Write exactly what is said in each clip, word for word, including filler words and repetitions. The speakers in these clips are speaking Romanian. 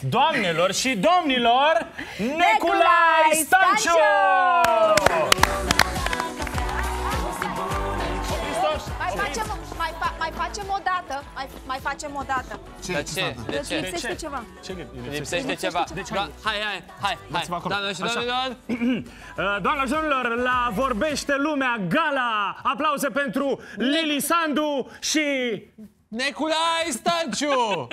doamnelor și domnilor, Neculai Stanciu! Mai facem, mai, fa, mai facem o dată. Mai, mai facem o dată. Ce? De ce? De ce? Lipsește ceva. Ce lipsește ceva? Deci, hai, hai, hai, hai. Doamnelor și domnilor. Doamnelor și domnilor, la Vorbește Lumea Gala, aplauze pentru Lili Sandu și Neculai Stanciu!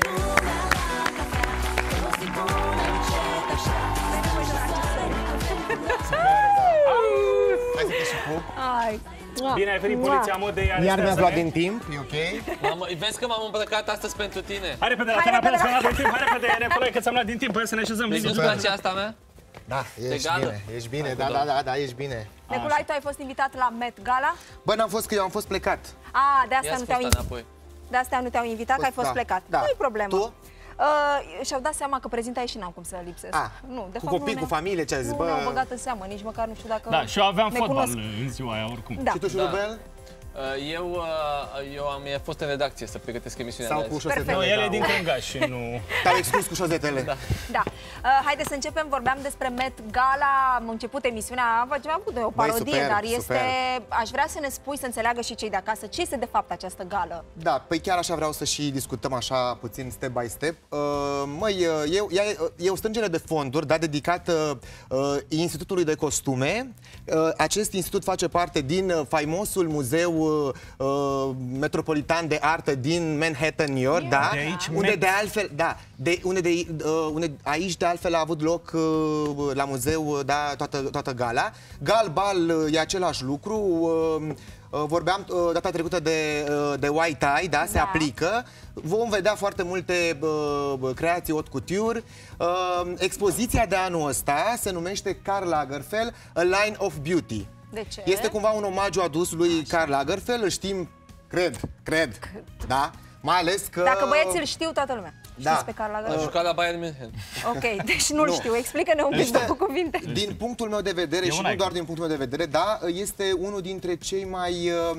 Hai să te și pup. Ai. Bine ai venit, poliția modei. Iar mi-ați luat din timp, e ok? Mamă, vezi că m-am îmbrăcat astăzi pentru tine. Hai repede, la canapea, să luat din timp. Hai repede, Neculai, că ți-am luat din timp. Hai să ne așezăm. Nu-ți place asta mea? Da, ești bine, ești bine, da, da, da, da, ești bine. Neculai, tu ai fost invitat la Met Gala? Bă, n-am fost, că eu am fost plecat. A, de asta nu te-au invitat. De asta nu te-au invitat, că ai fost da, plecat. da. Nu-i problemă. Tu? Uh, și-au dat seama că prezintai și n-am cum să lipsesc. Ah, nu, de cu fapt, copii, nu cu familie, ce ai zis, nu bă? ne-au băgat în seamă, nici măcar nu știu dacă Da, și eu aveam ne fotbal cunosc. în ziua aia, oricum. Da. Și tu, Șurubel? Eu, eu am fost în redacție să pregătesc emisiunea Sau de cu azi. șosetele? Nu, el e da, din Cângaș și nu... Te-au exclus cu șosetele. Da. Da. Uh, haideți să începem, vorbeam despre Met Gala, am început emisiunea, am avut o parodie, superb, dar este... superb. Aș vrea să ne spui, să înțeleagă și cei de acasă, ce este de fapt această gală? Da, păi chiar așa vreau să și discutăm așa puțin step by step. Uh, măi, e, e, e o strângere de fonduri, da, dedicată uh, Institutului de Costume. Uh, acest institut face parte din uh, faimosul muzeu uh, metropolitan de artă din Manhattan, New York, da? De aici, unde Met. de altfel, da, de, unde de, uh, unde aici de altfel a avut loc uh, la muzeu, da, toată, toată gala. Gal, bal, uh, e același lucru. Uh, uh, vorbeam uh, data trecută de, uh, de white tie, da, se Da. aplică. Vom vedea foarte multe uh, creații haute couture. Uh, expoziția de anul ăsta se numește Karl Lagerfeld, A Line of Beauty. De ce? Este cumva un omagiu adus lui Karl Lagerfeld, îl știm, cred, cred, da? Mai ales că... Dacă băieții îl știu, toată lumea. Da. Știți pe Karl A Lagerfeld? jucat la Bayern München. Ok, deci nu-l Nu. știu. Explică-ne un pic Este- cu cuvinte. Din punctul meu de vedere, E și un nu icon. doar din punctul meu de vedere, da, este unul dintre cei mai uh,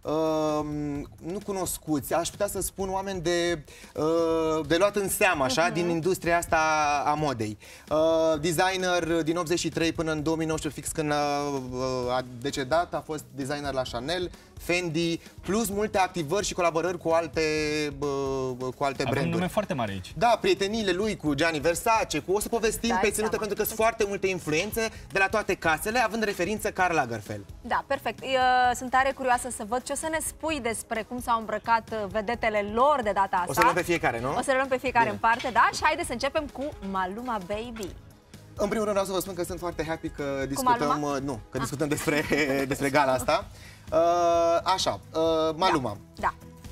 uh, nu cunoscuți, aș putea să spun oameni de, uh, de luat în seamă, așa, uh-huh. din industria asta a modei. Uh, designer din optzeci și trei până în două mii nouăsprezece, fix când a, a decedat, a fost designer la Chanel, Fendi, plus multe activări și colaborări cu alte, uh, cu alte Avem branduri. nume foarte mare aici. Da, prieteniile lui cu Gianni Versace, cu o să povestim Dai pe ținută, seama. pentru că sunt foarte multe influențe de la toate casele, având referință Karl Lagerfeld. Da, perfect. Eu sunt tare curioasă să văd ce o să ne spui despre cum s-au îmbrăcat vedetele lor de data asta. O să luăm pe fiecare, nu? O să le luăm pe fiecare Bine. în parte, da? Și haideți să începem cu Maluma Baby. În primul rând vreau să vă spun că sunt foarte happy că discutăm, Maluma? uh, nu, că discutăm despre, despre gala asta. Uh, așa, uh, Maluma. Da.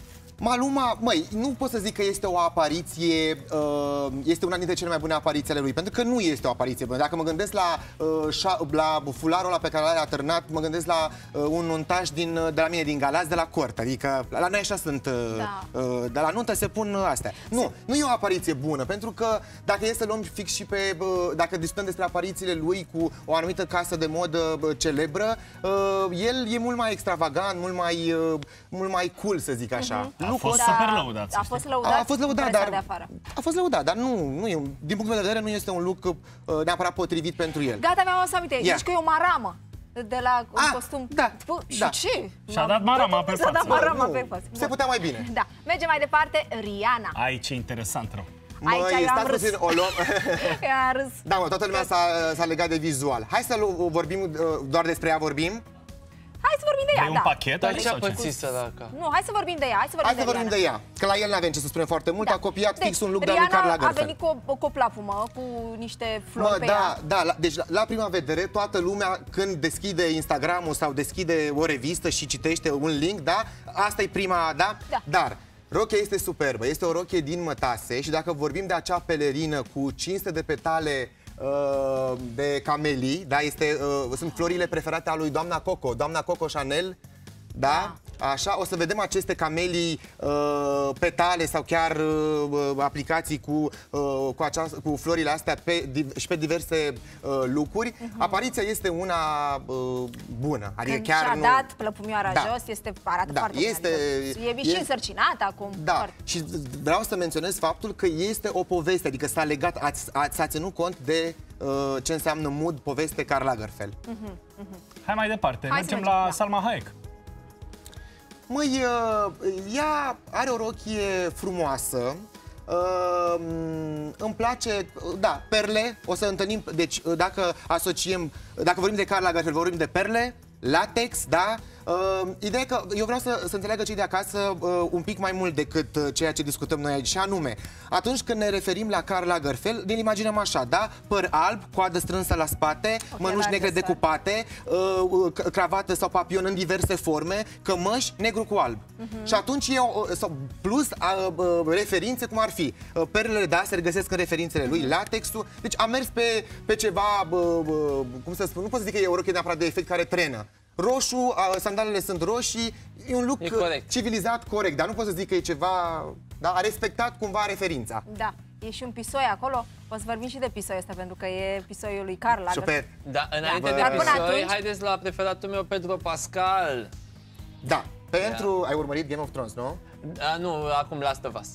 Maluma, măi, nu pot să zic că este o apariție, uh, este una dintre cele mai bune apariții ale lui, pentru că nu este o apariție bună. Dacă mă gândesc la, uh, la fularul ăla pe care l-a atârnat, mă gândesc la uh, un untaj din, de la mine din Galați, de la cort, adică la noi așa sunt, uh, Da. uh, de la nuntă se pun uh, astea. Nu, nu e o apariție bună, pentru că dacă e să luăm fix și pe, uh, dacă discutăm despre aparițiile lui cu o anumită casă de modă uh, celebră, uh, el e mult mai extravagant, mult mai, uh, mult mai cool, să zic așa. A Nu fost costă- super lăudat, să A știi. fost lăudat, a, a fost lăudat, presa dar de afară. a fost lăudat, dar nu, nu e, din punctul meu de vedere nu este un look uh, neapărat potrivit pentru el. Gata, mi-am adus aminte. Ia. Zici că e o maramă de la un Ah, costum. da, Bă, și da. ce? Și-a dat marama pe S-a dat față. marama Nu, pe față. se putea mai bine. Da. Mergem mai departe. Rihanna. Aici e interesant rău. Aici Măi, eu am stați râs. puțin, o luăm... I-a râs. Da, mă, toată lumea s-a legat de vizual. Hai să lu- vorbim, uh, doar despre ea vorbim. Hai să vorbim de ea, E un da. pachet Dar aici ce a sau ce? pățit săraca? Nu, hai să vorbim de ea. Hai să vorbim, Hai să vorbim de Rihanna. ea, că la el n-avem ce să spunem foarte mult, Da. a copiat Deci, fix un look de al lui Rihanna Karl a Lagerfeld. venit cu o, cu o plapumă, cu niște flori Mă, pe da, ea. da, la, deci la, la prima vedere toată lumea când deschide Instagram-ul sau deschide o revistă și citește un link, da, asta e prima, da? Da. Dar rochia este superbă, este o rochie din mătase și dacă vorbim de acea pelerină cu cinci sute de petale uh, de camelii, da, este, uh, sunt florile preferate a lui doamna Coco, doamna Coco Chanel, da? Așa, o să vedem aceste camelii uh, petale sau chiar uh, aplicații cu, uh, cu, aceast- cu florile astea pe, și pe diverse uh, lucruri. Uh-huh. Apariția este una uh, bună. Adică Când chiar și-a nu... dat plăpumioara Da. jos, este, arată Da, foarte este- bine. Adică e și este- însărcinat acum. Da, Foarte. și vreau să menționez faptul că este o poveste, adică s-a legat, ați, ați, s-a ținut cont de uh, ce înseamnă mood, poveste, Karl Lagerfeld. Mm. Hai mai departe, Hai să mergem mergem, la da. Salma Hayek. Măi, uh, ea are o rochie frumoasă, uh, îmi place, da, perle, o să întâlnim, deci dacă asociem, dacă vorbim de Karl Lagerfeld, vorbim de perle, latex, da? Uh, ideea e că eu vreau să, să înțeleagă cei de acasă uh, un pic mai mult decât uh, ceea ce discutăm noi aici, și anume, atunci când ne referim la Karl Lagerfeld, ne imaginăm așa, da? Păr alb, coadă strânsă la spate, mănuși negre de decupate, uh, cravată sau papion în diverse forme, cămăși negru cu alb. Uh-huh. Și atunci eu, sau plus uh, uh, referințe cum ar fi uh, perlele, da, se regăsesc în referințele lui, latexul, deci am mers pe, pe ceva, uh, uh, cum să spun, nu pot să zic că e o rochie neapărat de efect care trenă. Roșu, sandalele sunt roșii, e un look E corect. civilizat, corect, dar nu pot să zic că e ceva, da, a respectat cumva referința. Da, e și un pisoi acolo. O să vorbim și de pisoiul ăsta, pentru că e pisoiul lui Karl Lagerfeld. Super. Da, înainte Da. de Dar până pisoi, atunci- haideți la preferatul meu, Pedro Pascal. Da, pentru, ai urmărit Game of Thrones, nu? Da, nu, acum Last of Us.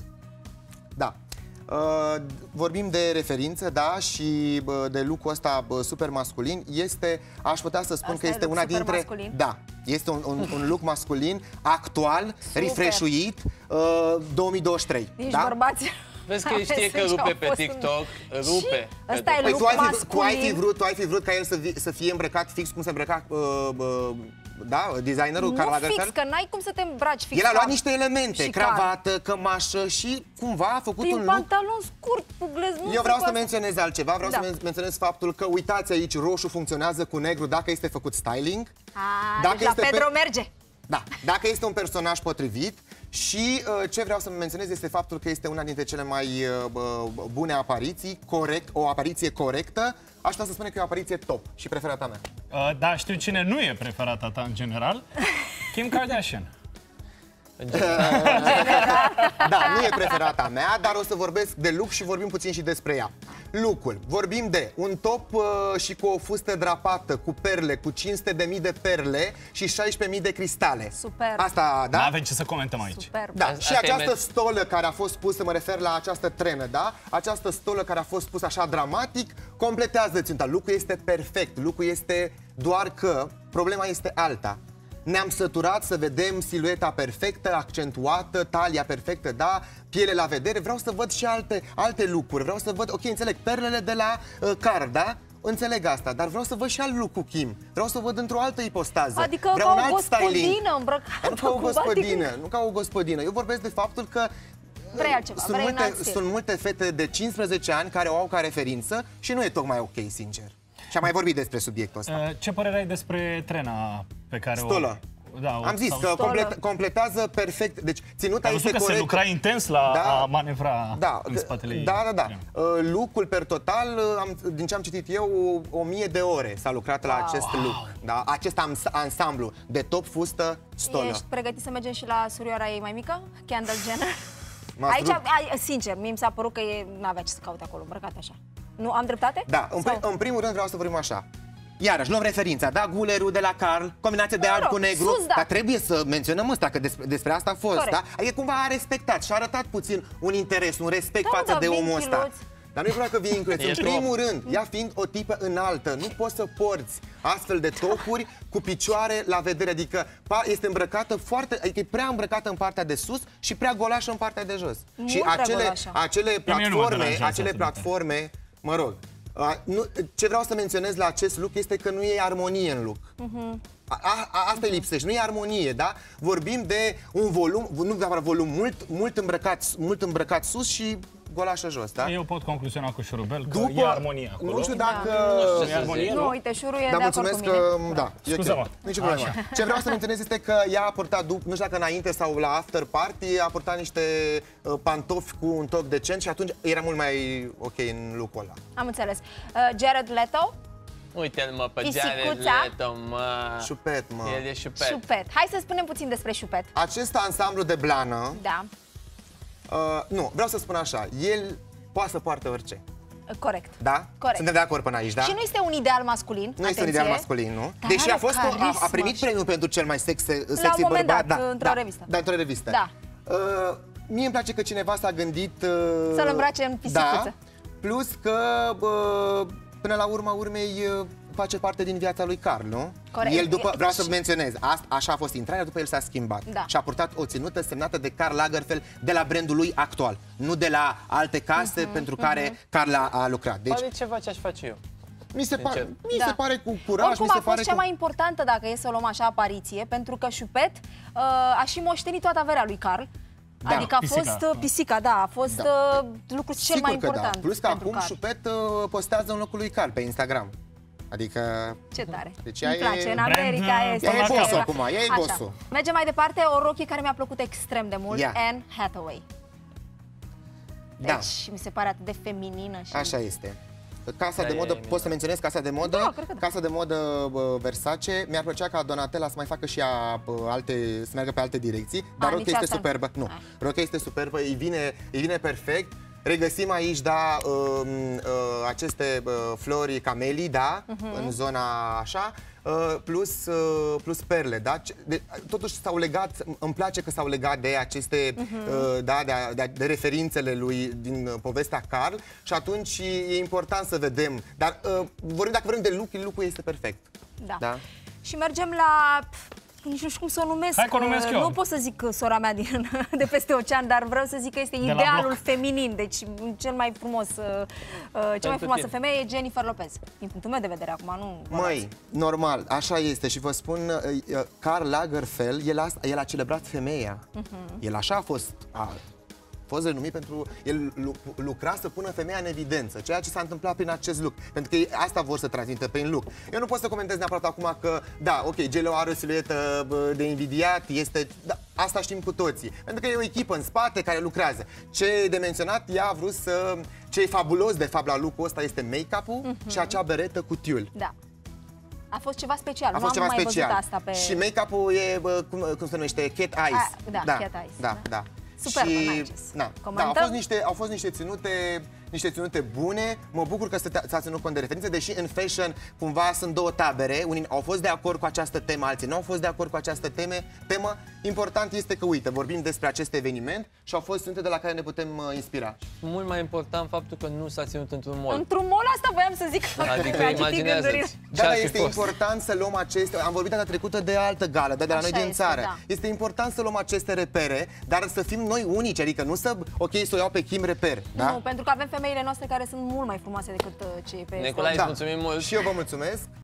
Da. Uh, vorbim de referință, da, și uh, de look-ul ăsta uh, super masculin. Este, aș putea să spun Asta că e este look una super dintre... masculin? Da, este un, un, un look masculin, actual, Super. refreshuit, uh, două mii douăzeci și trei. Nici da? bărbați. Vezi că el știe că rupe pe TikTok, rupe. Ăsta e Păi look tu ai, fi, tu ai fi masculin. vrut, tu ai fi vrut ca el să, vi, să fie îmbrăcat fix cum se îmbrăca uh, uh, da, designerul Karl Nu Lagerfeld? fix, că n-ai cum să te îmbraci fix. El a ca- luat niște elemente, și cravată, cămașă și cumva a făcut Prin un look. pantalon scurt, cu gleznuță. Eu vreau cu să asta. menționez altceva, vreau Da. să men- menționez faptul că, uitați aici, roșu funcționează cu negru dacă este făcut styling. A, Dacă deci la este pe- Pedro merge. Da, dacă este un personaj potrivit. Și uh, ce vreau să menționez este faptul că este una dintre cele mai uh, bune apariții, corect, o apariție corectă. Aș putea să spune că e o apariție top și preferata mea. Uh, da, știu cine nu e preferata ta în general. Kim Kardashian. Da, nu e preferata mea, dar o să vorbesc de look și vorbim puțin și despre ea. Look-ul. Vorbim de un top uh, și cu o fustă drapată, cu perle, cu cinci sute de mii de perle și șaisprezece mii de cristale. Super. Asta, da? Nu avem ce să comentăm aici. Super. Da, Asta și e această met- stolă care a fost pusă, mă refer la această trenă, da? Această stolă care a fost pusă așa dramatic, completează ținta. Lucrul este perfect, lucrul este doar că problema este alta. Ne-am săturat să vedem silueta perfectă, accentuată, talia perfectă, da? Piele la vedere. Vreau să văd și alte, alte lucruri. Vreau să văd, ok, înțeleg, perlele de la uh, Karl, da? Înțeleg asta, dar vreau să văd și alt look cu Kim. Vreau să văd într-o altă ipostază. Adică vreau ca un o alt styling. gospodină îmbrăcată. Dar nu ca o cu gospodină, batic. nu ca o gospodină. Eu vorbesc de faptul că Vrei altceva, sunt, vrei un multe, alt stil. sunt multe fete de cincisprezece ani care o au ca referință și nu e tocmai ok, sincer. Și am mai vorbit despre subiectul ăsta. Uh, ce părere ai despre trena pe care Stolă. o... Da, o, Am zis sau- că complet, completează perfect. Deci ținuta Ai este văzut că corect. se lucra intens la Da. a manevra Da, în spatele ei. da, da, da. Uh, look-ul per total, uh, am, din ce am citit eu, o, o mie de ore s-a lucrat la acest look. Da? Acest ans- ansamblu de top, fustă, stolă. Ești pregătit să mergem și la surioara ei mai mică, Kendall Jenner? M-a Aici, strup. ai, sincer, mie mi s-a părut că e, n-avea ce să caute acolo, îmbrăcat așa. Nu, am dreptate? Da, în, pri- Sau- în primul rând vreau să vorbim așa. Iarăși, luăm referința, da? Gulerul de la Karl, combinație de Mă alb rog, cu negru, sus, da. dar trebuie să menționăm ăsta, că despre, despre asta a fost, Corect. da? Adică cumva a respectat și a arătat puțin un interes, un respect Da, față da, de omul vinchiluț. ăsta. Dar nu e vorba că vii incluț. În Ești primul rând, ea fiind o tipă înaltă, nu poți să porți astfel de topuri cu picioare la vedere. Adică pa- este îmbrăcată foarte, adică e prea îmbrăcată în partea de sus și prea golașă în partea de jos. Mult și prea acele, golașă. acele mine nu mă platforme, deranjează acele absolut. platforme, mă rog, a, nu, ce vreau să menționez la acest look este că nu e armonie în look. A, a, a, asta îi lipsește, nu e armonie, da? Vorbim de un volum, nu neapărat volum, mult, mult, îmbrăcat, mult îmbrăcat sus și golașă jos, da? Eu pot concluziona cu șurubel că După, e armonie acolo. nu știu dacă... Nu știu ce E să armonie, zic. Nu, uite, șurul e Dar de acord mulțumesc cu că, mine. da, e Scuză-mă. ok. Nici problemă. Ce vreau să menționez este că ea a purtat, dup- nu știu dacă înainte sau la after party, a purtat niște uh, pantofi cu un toc decent și atunci era mult mai ok în look-ul ăla. Am înțeles. Uh, Jared Leto? Uite-l, mă, pe Pisicuța. diareletă, mă. Șupet, mă. El e șupet. Șupet. Hai să spunem puțin despre șupet. Acest ansamblu de blană, Da, uh, nu, vreau să spun așa, el poate să poarte orice. corect. Da? Corect. Suntem de acord până aici, da? Și nu este un ideal masculin. Nu este un ideal masculin, nu? Dar Deși are a fost a, a carismă primit și- premiul pentru cel mai sexy, sexy La un moment bărbat. dat, da, într-o da, revistă. Da, într-o revistă. Da. Uh, mie îmi place că cineva s-a gândit uh, Să-l îmbrace în pisicuță. Da, plus că uh, până la urma urmei uh, face parte din viața lui Carl, nu? Corect. El după, vreau să Și- menționez, asta, așa a fost intrarea, după el s-a schimbat. Da. Și a purtat o ținută semnată de Karl Lagerfeld de la brandul lui actual, nu de la alte case Mhm, pentru care Carl a, a lucrat. Deci, Pare ceva ce aș face eu. mi se, pare, Sincer. mi Da. se pare cu curaj, Oricum mi se a fost pare cea cu... mai importantă, dacă e să o luăm așa, apariție, pentru că Șupet uh, a și moștenit toată averea lui Carl. Da. Adică a Pisica. fost uh, pisica, da, a fost Da. uh, lucrul cel Sigur mai că important. da. Plus că pentru acum Carl. Șupet uh, postează în locul lui Carl pe Instagram. Adică... Ce tare. Deci Îmi ea place, e- în America Brand, este. ea e așa. boss-ul acum, ea e Așa. boss-ul. Mergem mai departe, o rochie care mi-a plăcut extrem de mult, Ia. Anne Hathaway. Da. Deci mi se pare atât de feminină și... Așa este. Casa Da, de e modă, minunat. poți să menționez casa de modă? Da, cred că da. Casa de modă bă, Versace. Mi-ar plăcea ca Donatella să mai facă și ea bă, alte, să meargă pe alte direcții, dar A, rochia nici este asta nu. superbă. Nu, A. rochia este superbă, îi vine, îi vine perfect. Regăsim aici, da, um, uh, aceste uh, flori camelii, da, Mhm. în zona așa, uh, plus, uh, plus perle, da? Ce- De, totuși s-au legat, îmi place că s-au legat de aceste, Mhm. uh, da, de, de, de referințele lui din uh, povestea Carl și atunci e important să vedem. Dar uh, vorbim, dacă vrem de look, look-ul este perfect. Da. Da? Și mergem la... pf, nici nu știu cum să o numesc. Hai că o numesc eu. Nu pot să zic sora mea din, de peste ocean, dar vreau să zic că este la idealul bloc. feminin. Deci cel mai frumos, uh, uh, cea mai frumoasă tine. femeie e Jennifer Lopez. Din punctul meu de vedere acum, nu... vă Măi, normal, așa este și vă spun, uh, uh, Karl Lagerfeld, el, asta, el a celebrat femeia. El așa a fost, a fost renumit pentru, el lu- lucra să pună femeia în evidență, ceea ce s-a întâmplat prin acest look, pentru că ei asta vor să transmită prin look. Eu nu pot să comentez neapărat acum că, da, ok, J Lo are o siluetă bă, de invidiat, este, da, asta știm cu toții, pentru că e o echipă în spate care lucrează. Ce e de menționat, ea a vrut să, ce e fabulos de fapt la look-ul ăsta este make-up-ul și acea beretă cu tiul. Da. A fost ceva special. A nu fost am ceva mai special. văzut asta pe... Și make-up-ul e, bă, cum, cum se numește, cat eyes. A, da, cat eyes, Da, da. da. Superb, și, n-ai ce să na, da, comentăm. au fost niște, au fost niște ținute, niște ținute bune. Mă bucur că s-a s-a ținut cont de referințe, deși în fashion cumva sunt două tabere. Unii au fost de acord cu această temă, alții nu au fost de acord cu această teme, temă. Important este că, uite, vorbim despre acest eveniment și au fost ținute de la care ne putem uh, inspira. Mult mai important faptul că nu s-a ținut într-un mall. Într-un mall asta voiam să zic. Adică Mi-a citit imaginează-ți gândurile. ce Da, dar ar fi este fost. important să luăm aceste... Am vorbit data trecută de altă gală, de, de la Așa noi din este, țară. da. Este important să luăm aceste repere, dar să fim noi unici, adică nu să, ok, să o iau pe Kim reper, da? Nu, pentru că avem femeile noastre care sunt mult mai frumoase decât uh, cei pe... Nicolae, Da. îți mulțumim mult. Și eu vă mulțumesc.